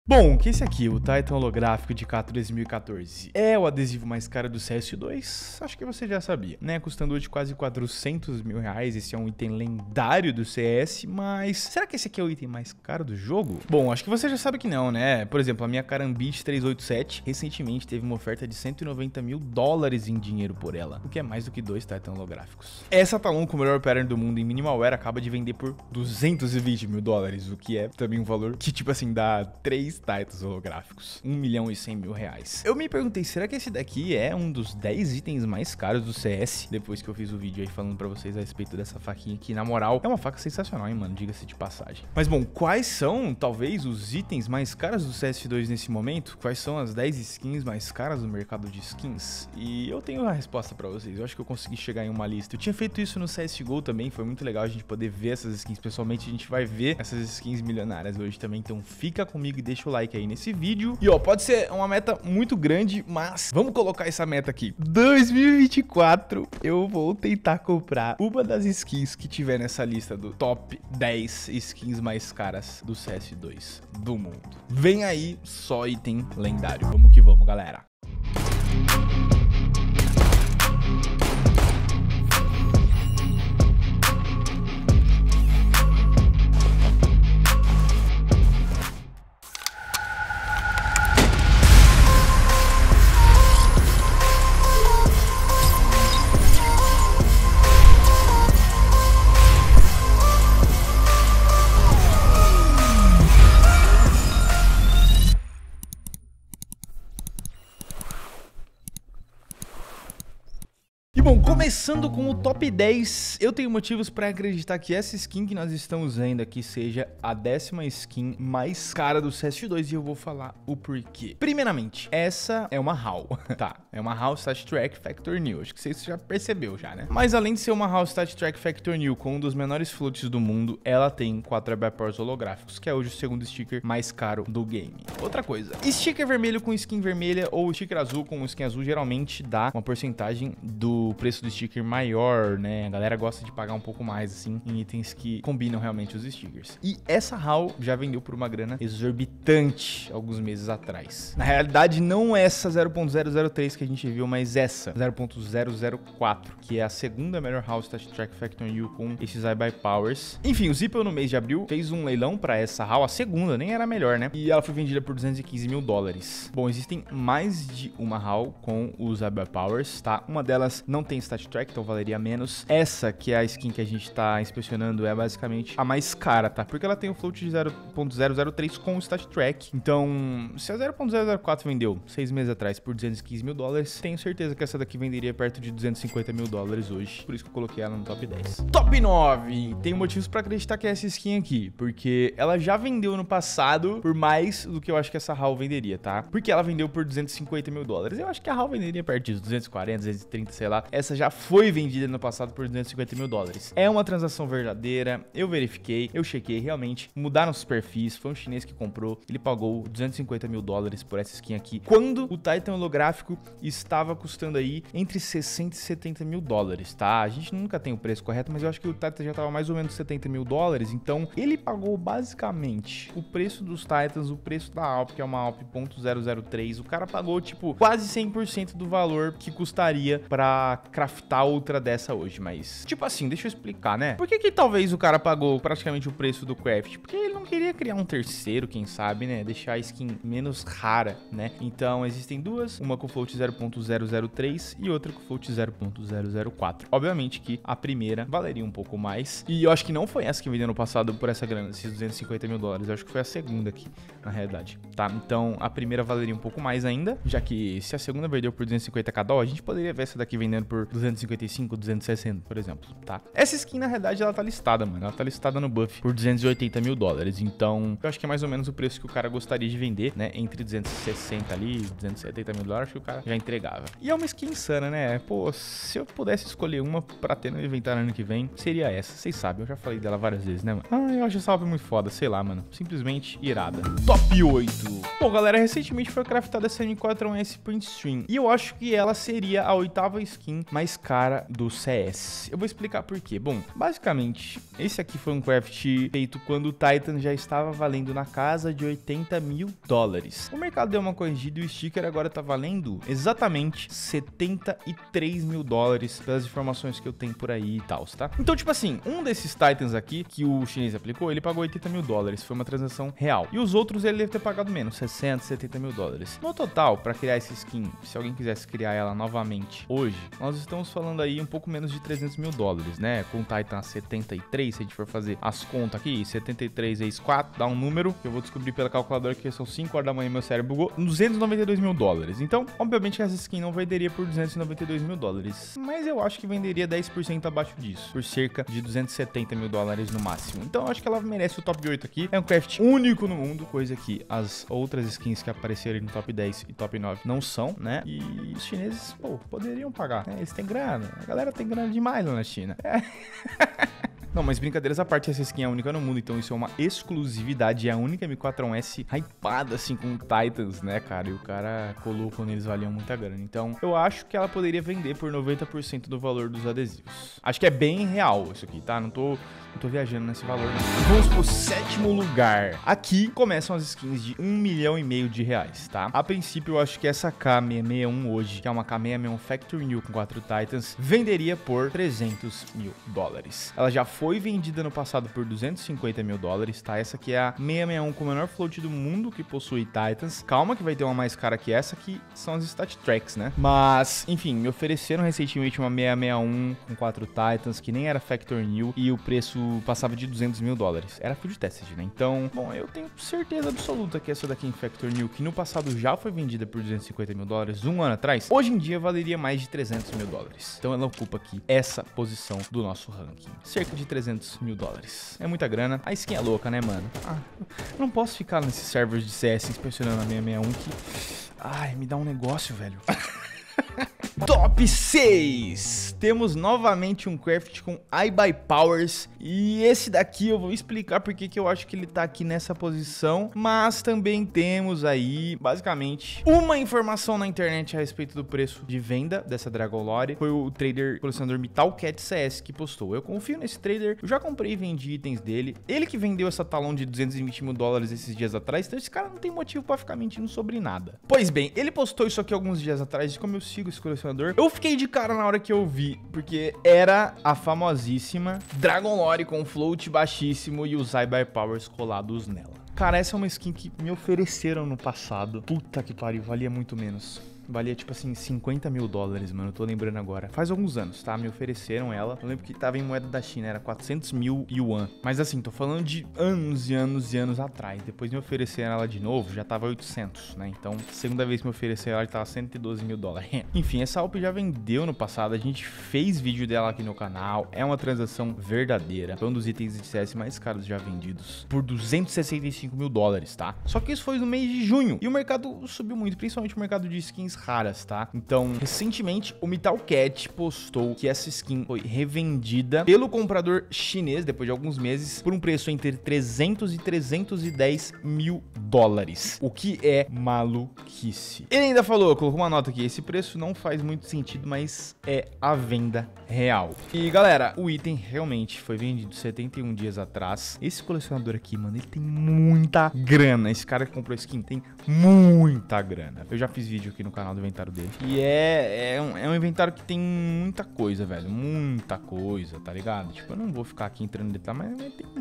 Bom, que esse aqui, o Titan holográfico de Kato 2014, é o adesivo mais caro do CS2? Acho que você já sabia, né? Custando hoje quase 400 mil reais, esse é um item lendário do CS, mas será que esse aqui é o item mais caro do jogo? Bom, acho que você já sabe que não, né? Por exemplo, a minha Karambit 387 recentemente teve uma oferta de 190 mil dólares em dinheiro por ela, o que é mais do que 2 Titan holográficos. Essa Talon com o melhor pattern do mundo em Minimalware acaba de vender por 220 mil dólares, o que é também um valor que, tipo assim, dá 3 Titans holográficos, 1 milhão e 100 mil reais. Eu me perguntei, será que esse daqui é um dos 10 itens mais caros do CS? Depois que eu fiz o vídeo aí falando pra vocês a respeito dessa faquinha aqui, na moral, é uma faca sensacional, hein, mano, diga-se de passagem. Mas bom, quais são, talvez, os itens mais caros do CS2 nesse momento? Quais são as 10 skins mais caras do mercado de skins? E eu tenho a resposta pra vocês, eu acho que eu consegui chegar em uma lista. Eu tinha feito isso no CSGO também, foi muito legal a gente poder ver essas skins pessoalmente, a gente vai ver essas skins milionárias hoje também, então fica comigo e deixa o like aí nesse vídeo. E ó, pode ser uma meta muito grande, mas vamos colocar essa meta aqui. 2024 eu vou tentar comprar uma das skins que tiver nessa lista do top 10 skins mais caras do CS2 do mundo. Vem aí, só item lendário. Vamos que vamos, galera. E bom, começando com o top 10, eu tenho motivos para acreditar que essa skin que nós estamos vendo aqui seja a 10ª skin mais cara do CS2 e eu vou falar o porquê. Primeiramente, essa é uma HAL, tá? É uma HAL Stat Track Factor New, acho que você já percebeu já, né? Mas além de ser uma HAL Stat Track Factor New com um dos menores floats do mundo, ela tem 4 Air Powers holográficos, que é hoje o segundo sticker mais caro do game. Outra coisa, sticker vermelho com skin vermelha ou sticker azul com skin azul geralmente dá uma porcentagem do preço do sticker maior, né? A galera gosta de pagar um pouco mais, assim, em itens que combinam realmente os stickers. E essa HAL já vendeu por uma grana exorbitante alguns meses atrás. Na realidade, não essa 0.003 que a gente viu, mas essa 0.004, que é a segunda melhor HAL Stat Track Factor New com esses iBuy Powers. Enfim, o Zippel no mês de abril fez um leilão para essa HAL, a segunda, nem era a melhor, né? E ela foi vendida por 215 mil dólares. Bom, existem mais de uma HAL com os iBuy Powers, tá? Uma delas não tem Stat Track, então valeria menos. Essa, que é a skin que a gente tá inspecionando, é basicamente a mais cara, tá? Porque ela tem o float de 0.003 com o Stat Track. Então, se a 0.004 vendeu 6 meses atrás por 215 mil dólares, tenho certeza que essa daqui venderia perto de 250 mil dólares hoje. Por isso que eu coloquei ela no top 10. Top 9! Tenho motivos pra acreditar que é essa skin aqui, porque ela já vendeu no passado por mais do que eu acho que essa HAL venderia, tá? Porque ela vendeu por 250 mil dólares. Eu acho que a HAL venderia perto de 240, 230, sei lá. Essa já foi vendida no passado por 250 mil dólares. É uma transação verdadeira, eu verifiquei, eu chequei, realmente mudaram os perfis, foi um chinês que comprou, ele pagou 250 mil dólares por essa skin aqui, quando o Titan holográfico estava custando aí entre 60 e 70 mil dólares, tá? A gente nunca tem o preço correto, mas eu acho que o Titan já estava mais ou menos 70 mil dólares, então ele pagou basicamente o preço dos Titans, o preço da Alp, que é uma Alp .003, o cara pagou tipo quase 100% do valor que custaria pra craftar outra dessa hoje, mas tipo assim, deixa eu explicar, né? Por que talvez o cara pagou praticamente o preço do craft? Porque ele não queria criar um terceiro, quem sabe, né? Deixar a skin menos rara, né? Então existem duas, uma com float 0.003 e outra com float 0.004. Obviamente que a primeira valeria um pouco mais, e eu acho que não foi essa que vendeu no passado por essa grana, esses 250 mil dólares, eu acho que foi a segunda aqui, na realidade, tá? Então a primeira valeria um pouco mais ainda, já que se a segunda vendeu por 250 cada, a gente poderia ver essa daqui vendendo por 255, 260, por exemplo, tá? Essa skin, na realidade, ela tá listada, mano. Ela tá listada no Buff por 280 mil dólares. Então, eu acho que é mais ou menos o preço que o cara gostaria de vender, né? Entre 260 ali, 270 mil dólares, acho que o cara já entregava. E é uma skin insana, né? Pô, se eu pudesse escolher uma pra ter no inventário ano que vem, seria essa. Vocês sabem, eu já falei dela várias vezes, né, mano? Ah, eu acho essa obra muito foda, sei lá, mano. Simplesmente irada. Top 8. Bom, galera, recentemente foi craftada essa M4A1S Print Stream. E eu acho que ela seria a 8ª skin mais cara do CS. Eu vou explicar por quê. Bom, basicamente, esse aqui foi um craft feito quando o Titan já estava valendo na casa de 80 mil dólares. O mercado deu uma corrigida e o sticker agora tá valendo exatamente 73 mil dólares, pelas informações que eu tenho por aí e tal, tá? Então, tipo assim, um desses Titans aqui, que o chinês aplicou, ele pagou 80 mil dólares. Foi uma transação real. E os outros ele deve ter pagado menos, 60, 70 mil dólares. No total, para criar essa skin, se alguém quisesse criar ela novamente hoje, nós estamos falando aí um pouco menos de 300 mil dólares, né? Com o Titan a 73, se a gente for fazer as contas aqui, 73 vezes 4, dá um número, que eu vou descobrir pela calculadora que são 5 horas da manhã e meu cérebro bugou, 292 mil dólares. Então, obviamente essa skin não venderia por 292 mil dólares, mas eu acho que venderia 10% abaixo disso, por cerca de 270 mil dólares no máximo. Então, eu acho que ela merece o top 8 aqui. É um craft único no mundo, coisa que as outras skins que aparecerem no top 10 e top 9 não são, né? E os chineses, pô, poderiam pagar, né? Eles têm grana, a galera tem grana demais lá na China. Não, mas brincadeiras à parte, essa skin é única no mundo, então isso é uma exclusividade. É a única M4A1S hypada, assim, com Titans, né, cara? E o cara colou quando eles valiam muita grana. Então, eu acho que ela poderia vender por 90% do valor dos adesivos. Acho que é bem real isso aqui, tá? Não tô viajando nesse valor, não. Vamos pro 7º lugar. Aqui começam as skins de 1,5 milhão de reais, tá? A princípio, eu acho que essa K661 hoje, que é uma K661 Factory New com 4 Titans, venderia por 300 mil dólares. Ela já foi vendida no passado por 250 mil dólares, tá? Essa aqui é a 661 com o menor float do mundo que possui Titans. Calma que vai ter uma mais cara que essa, que são as Stat Tracks, né? Mas, enfim, me ofereceram recentemente uma 661 com 4 Titans, que nem era Factory New, e o preço passava de 200 mil dólares. Era Field Tested, né? Então, bom, eu tenho certeza absoluta que essa daqui em Factory New, que no passado já foi vendida por 250 mil dólares, um ano atrás, hoje em dia valeria mais de 300 mil dólares. Então ela ocupa aqui essa posição do nosso ranking. Cerca de 300 mil dólares. É muita grana. A skin é louca, né, mano? Não posso ficar nesses servers de CS inspecionando a 661 que... Ai, me dá um negócio, velho. Top 6. Temos novamente um craft com iBuyPowers. E esse daqui eu vou explicar porque que eu acho que ele tá aqui nessa posição. Mas também temos aí, basicamente, uma informação na internet a respeito do preço de venda dessa Dragon Lore. Foi o trader colecionador Metalcat CS que postou. Eu confio nesse trader, eu já comprei e vendi itens dele. Ele que vendeu essa talão de 220 mil dólares esses dias atrás. Então esse cara não tem motivo pra ficar mentindo sobre nada. Pois bem, ele postou isso aqui alguns dias atrás. E como eu sigo esse colecionador, eu fiquei de cara na hora que eu vi, porque era a famosíssima Dragon Lore com float baixíssimo e os iBuyPowers colados nela. Cara, essa é uma skin que me ofereceram no passado. Puta que pariu, valia muito menos. Valia, tipo assim, 50 mil dólares, mano. Eu tô lembrando agora. Faz alguns anos, tá? Me ofereceram ela. Eu lembro que tava em moeda da China, era 400 mil yuan. Mas assim, tô falando de anos e anos e anos atrás. Depois me ofereceram ela de novo, já tava 800, né? Então, segunda vez que me ofereceram ela, tava 112 mil dólares. Enfim, essa AWP já vendeu no passado. A gente fez vídeo dela aqui no canal. É uma transação verdadeira. Foi um dos itens de CS mais caros já vendidos. Por 265 mil dólares, tá? Só que isso foi no mês de junho. E o mercado subiu muito, principalmente o mercado de skins raras, tá? Então, recentemente, o Metalcat postou que essa skin foi revendida pelo comprador chinês, depois de alguns meses, por um preço entre 300 e 310 mil dólares, o que é maluquice. Ele ainda falou, colocou uma nota aqui, esse preço não faz muito sentido, mas é a venda real. E, galera, o item realmente foi vendido 71 dias atrás. Esse colecionador aqui, mano, ele tem muita grana. Esse cara que comprou a skin tem muita grana. Eu já fiz vídeo aqui no canal do inventário dele. E é um inventário que tem muita coisa, velho. Muita coisa, tá ligado? Tipo, eu não vou ficar aqui entrando em detalhe, mas tem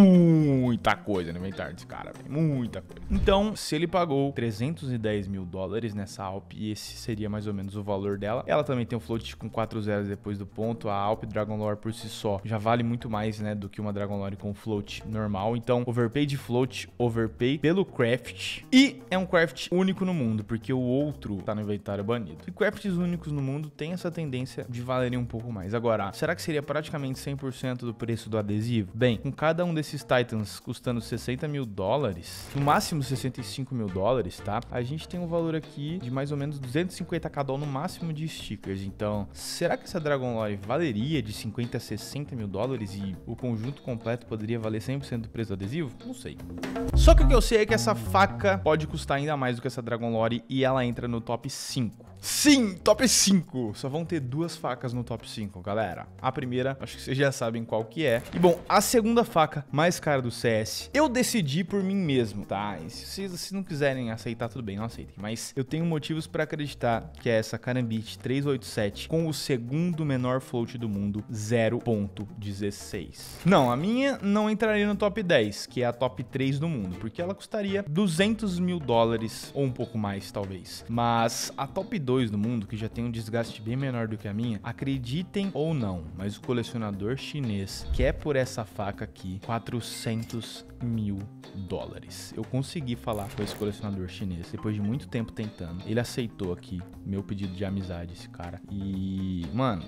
muita coisa no inventário desse cara, velho. Muita coisa. Então, se ele pagou 310 mil dólares nessa AWP, e esse seria mais ou menos o valor dela. Ela também tem um float com 4 zeros depois do ponto. A AWP Dragon Lore por si só já vale muito mais, né, do que uma Dragon Lore com float normal. Então, overpay de float, overpay pelo craft. E é um craft único no mundo, porque o outro tá no inventário banido. E crafts únicos no mundo tem essa tendência de valerem um pouco mais. Agora, será que seria praticamente 100% do preço do adesivo? Bem, com cada um desses Titans custando 60 mil dólares, no máximo 65 mil dólares, tá? A gente tem um valor aqui de mais ou menos 250k no máximo de stickers. Então, será que essa Dragon Lore valeria de 50 a 60 mil dólares e o conjunto completo poderia valer 100% do preço do adesivo? Não sei. Só que o que eu sei é que essa faca pode custar ainda mais do que essa Dragon Lore e ela entra no top 5. Sim, top 5. Só vão ter 2 facas no top 5, galera. A primeira, acho que vocês já sabem qual que é. E bom, a segunda faca mais cara do CS, eu decidi por mim mesmo, tá? E se vocês não quiserem aceitar, tudo bem, não aceitem. Mas eu tenho motivos pra acreditar que é essa Karambit 387 com o segundo menor float do mundo, 0.16. Não, a minha não entraria no top 10, que é a top 3 do mundo, porque ela custaria 200 mil dólares ou um pouco mais, talvez. Mas a top 2 do mundo, que já tem um desgaste bem menor do que a minha, acreditem ou não, mas o colecionador chinês quer por essa faca aqui 400 mil dólares. Eu consegui falar com esse colecionador chinês depois de muito tempo tentando. Ele aceitou aqui meu pedido de amizade, esse cara. E, mano,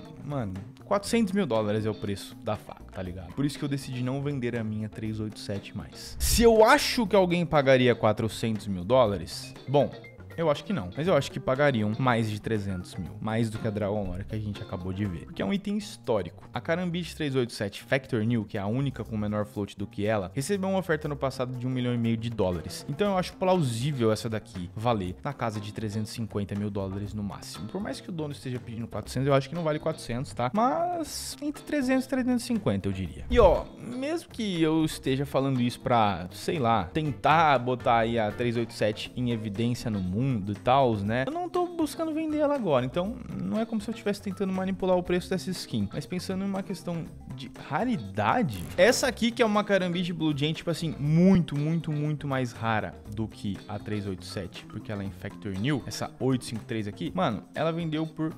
400 mil dólares é o preço da faca, tá ligado? Por isso que eu decidi não vender a minha 387 mais. Se eu acho que alguém pagaria 400 mil dólares, bom, eu acho que não, mas eu acho que pagariam mais de 300 mil, mais do que a Dragon Lore que a gente acabou de ver, porque é um item histórico. A Karambit 387 Factor New, que é a única com menor float do que ela, recebeu uma oferta no passado de 1,5 milhão de dólares. Então eu acho plausível essa daqui valer na casa de 350 mil dólares no máximo. Por mais que o dono esteja pedindo 400, eu acho que não vale 400, tá? Mas entre 300 e 350, eu diria. E ó, mesmo que eu esteja falando isso pra, sei lá, tentar botar aí a 387 em evidência no mundo e tal, né? Eu não tô buscando vender ela agora, então não é como se eu estivesse tentando manipular o preço dessa skin. Mas pensando em uma questão de raridade, essa aqui que é uma Karambit Blue Jay, tipo assim, muito mais rara do que a 387, porque ela é em Factor New, essa 853 aqui, mano, ela vendeu por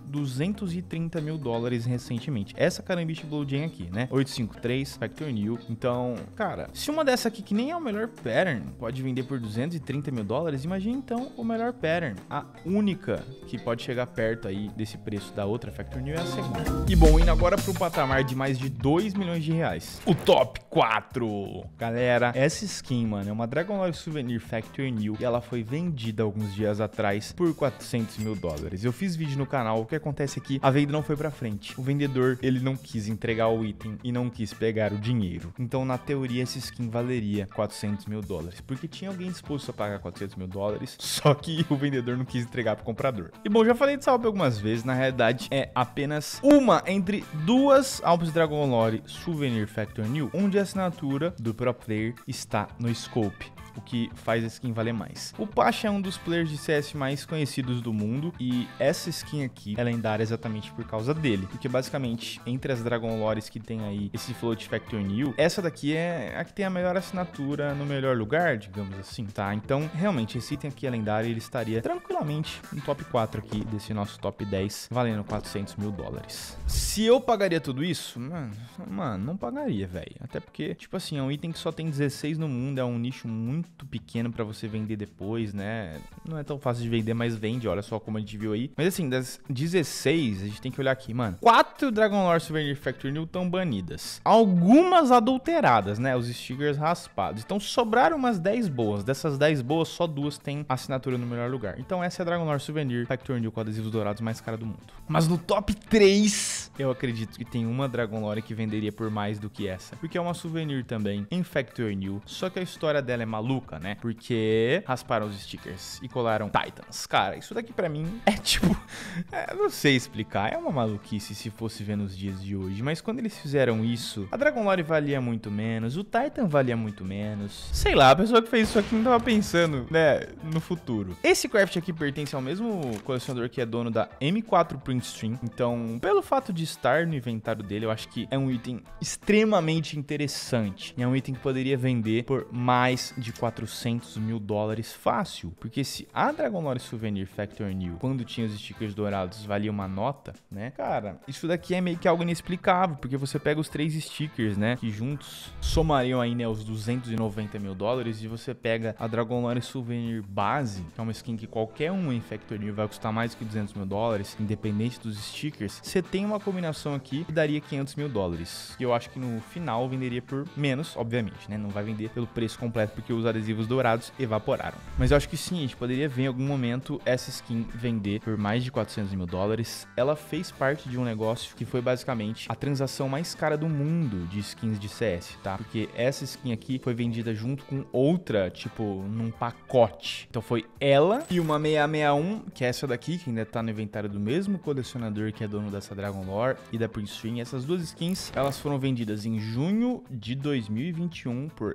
230 mil dólares recentemente. Essa Karambit Blue Jay aqui, né? 853, Factor New. Então, cara, se uma dessa aqui que nem é o melhor pattern pode vender por 230 mil dólares, imagina então o melhor pattern. A única que pode chegar perto aí desse preço da outra Factor New é a segunda. E bom, indo agora pro patamar de mais de 2 milhões de reais. O top 4. Galera, essa skin, mano, é uma Dragon Lore Souvenir Factor New e ela foi vendida alguns dias atrás por 400 mil dólares. Eu fiz vídeo no canal, o que acontece aqui, a venda não foi pra frente. O vendedor, ele não quis entregar o item e não quis pegar o dinheiro. Então, na teoria, essa skin valeria 400 mil dólares, porque tinha alguém disposto a pagar 400 mil dólares, só que o vendedor não quis entregar pro comprador. E bom, já falei de salve algumas vezes, na realidade é apenas uma entre 2 Alps Dragon Lore Souvenir Factor New, onde a assinatura do pro player está no scope, o que faz a skin valer mais. O Pasha é um dos players de CS mais conhecidos do mundo e essa skin aqui é lendária exatamente por causa dele, porque basicamente entre as Dragon Lores que tem aí esse float Factor New, essa daqui é a que tem a melhor assinatura no melhor lugar, digamos assim, tá? Então realmente esse item aqui é lendário e ele estaria tranquilamente no top 4 aqui desse nosso top 10, valendo 400 mil dólares. Se eu pagaria tudo isso? Mano, não pagaria, velho. Até porque, tipo assim, é um item que só tem 16 no mundo, é um nicho muito pequeno pra você vender depois, né? Não é tão fácil de vender, mas vende, olha só como a gente viu aí. Mas assim, das 16, a gente tem que olhar aqui, mano. 4 Dragon Lore Souvenir Factor New estão banidas. Algumas adulteradas, né? Os stickers raspados. Então sobraram umas 10 boas. Dessas 10 boas, só 2 têm assinatura no melhor lugar. Então essa é a Dragon Lore Souvenir Factor New com adesivos dourados mais cara do mundo. Mas no top 3, eu acredito que tem uma Dragon Lore que venderia por mais do que essa. Porque é uma souvenir também em Factor New. Só que a história dela é maluca, né? Porque rasparam os stickers e colaram Titans. Cara, isso daqui pra mim é tipo... não sei explicar. É uma maluquice se fosse ver nos dias de hoje. Mas quando eles fizeram isso, a Dragon Lore valia muito menos. O Titan valia muito menos. Sei lá, a pessoa que fez isso aqui não tava pensando, né, no futuro. Esse craft aqui pertence ao mesmo colecionador que é dono da M4 Print Stream. Então, pelo fato de estar no inventário dele, eu acho que é um item extremamente interessante. E é um item que poderia vender por mais de 400 mil dólares fácil. Porque se a Dragon Lore Souvenir Factory New, quando tinha os stickers dourados, valia uma nota, né? Cara, isso daqui é meio que algo inexplicável, porque você pega os 3 stickers, né, que juntos somariam aí, né, os 290 mil dólares, e você pega a Dragon Lore Souvenir base, que é uma skin que qualquer um em Factory New vai custar mais que 200 mil dólares, independente dos stickers. Você tem uma combinação aqui que daria 500 mil dólares, que eu acho que no final venderia por menos, obviamente, né? Não vai vender pelo preço completo, porque os adesivos dourados evaporaram. Mas eu acho que sim, a gente poderia ver em algum momento essa skin vender por mais de 400 mil dólares. Ela fez parte de um negócio que foi basicamente a transação mais cara do mundo de skins de CS, tá? Porque essa skin aqui foi vendida junto com outra, tipo, num pacote. Então foi ela e uma 661, que é essa daqui, que ainda tá no inventário do mesmo colecionador que é dono dessa Dragon Lore e da Prince Stream. Essas duas skins, elas foram vendidas em junho de 2021 por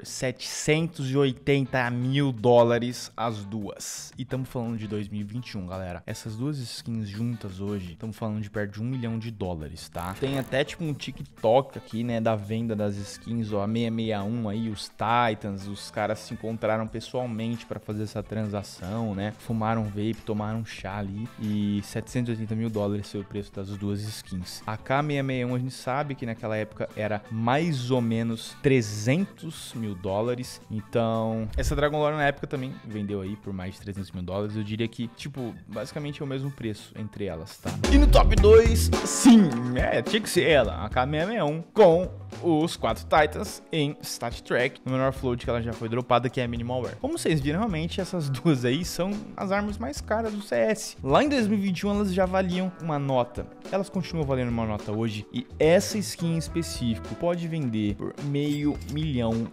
780 mil dólares as duas. E estamos falando de 2021, galera. Essas duas skins juntas hoje, estamos falando de perto de 1 milhão de dólares, tá? Tem até tipo um TikTok aqui, né, da venda das skins, ó, a 661 aí, os Titans, os caras se encontraram pessoalmente para fazer essa transação, né? Fumaram vape, tomaram chá ali e 780 mil dólares foi o preço das duas skins. A K661 a gente sabe que naquela época era mais ou menos 300 mil dólares, então essa Dragon Lore na época também vendeu aí por mais de 300 mil dólares. Eu diria que, tipo, basicamente é o mesmo preço entre elas, tá? E no top 2, sim, tinha que ser ela, a K661 com os 4 Titans em Stat Track, no menor float que ela já foi dropada, que é a Minimal Wear. Como vocês viram, realmente essas duas aí são as armas mais caras do CS. Lá em 2021 elas já valiam uma nota. Elas continuam valendo uma nota hoje, e essa skin em específico pode vender por $500 mil.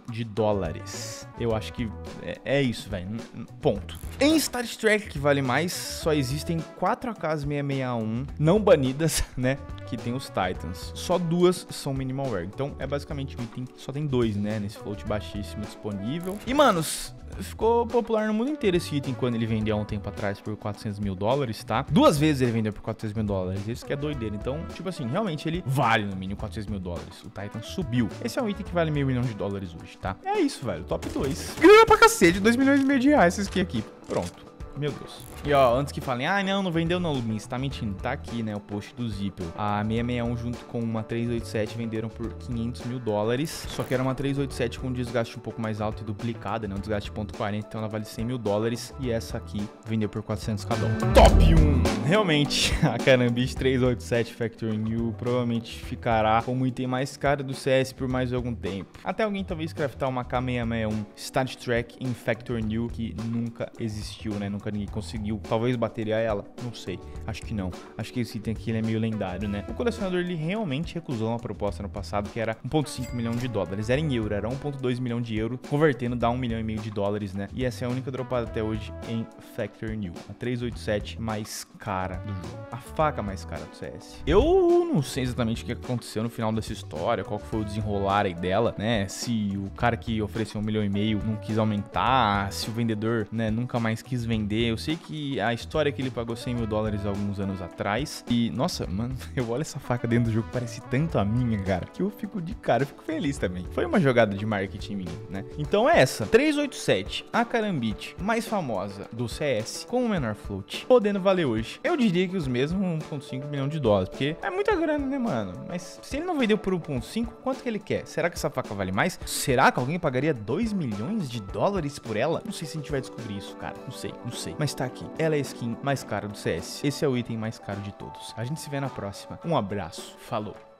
Eu acho que é isso, velho. Ponto. Em Stat Track, que vale mais, só existem 4 AK-661 não banidas, né? Que tem os Titans. Só 2 são Minimal Wear. Então é basicamente um item que só tem 2, né? Nesse float baixíssimo disponível. E, manos, ficou popular no mundo inteiro esse item quando ele vendeu há um tempo atrás por 400 mil dólares, tá? 2 vezes ele vendeu por 400 mil dólares. Isso que é doideira. Então, tipo assim, realmente ele vale no mínimo 400 mil dólares. O Titan subiu. Esse é um item que vale $500 mil hoje, tá? É isso, velho. Top 2. Ganhou pra cacete, $2,5 milhões de reais essa skin aqui. Pronto. Meu Deus. E ó, antes que falem, não vendeu não, Lubin, você tá mentindo. Tá aqui, né, o post do Zippel. A 661 junto com uma 387 venderam por $500 mil. Só que era uma 387 com um desgaste um pouco mais alto e duplicada, né, um desgaste de 0,40, então ela vale $100 mil. E essa aqui vendeu por 400 cada um. Top 1! Realmente, a Karambit 387 Factory New provavelmente ficará como o item mais caro do CS por mais algum tempo. Até alguém talvez craftar uma K661 Stat Track em Factory New, que nunca existiu, né, nunca ninguém conseguiu. Talvez bateria ela, não sei, acho que não. Acho que esse item aqui ele é meio lendário, né? O colecionador ele realmente recusou uma proposta no passado que era 1,5 milhão de dólares. Era em euro, era 1,2 milhão de euro, convertendo dá $1,5 milhão de dólares, né? E essa é a única dropada até hoje em Factory New, a 387 mais cara do jogo, a faca mais cara do CS. Eu não sei exatamente o que aconteceu no final dessa história, qual foi o desenrolar aí dela, né? Se o cara que ofereceu $1,5 milhão não quis aumentar, se o vendedor, né, nunca mais quis vender. Eu sei que a história é que ele pagou $100 mil alguns anos atrás. E, nossa, mano, eu olho essa faca dentro do jogo, parece tanto a minha, cara, que eu fico de cara, eu fico feliz também. Foi uma jogada de marketing minha, né? Então é essa, 387, a Karambit mais famosa do CS, com o menor float, podendo valer hoje. Eu diria que os mesmos $1,5 milhão de dólares, porque é muita grana, né, mano? Mas se ele não vendeu por 1,5, quanto que ele quer? Será que essa faca vale mais? Será que alguém pagaria $2 milhões por ela? Não sei se a gente vai descobrir isso, cara. Não sei. Mas tá aqui. Ela é a skin mais cara do CS. Esse é o item mais caro de todos. A gente se vê na próxima. Um abraço. Falou.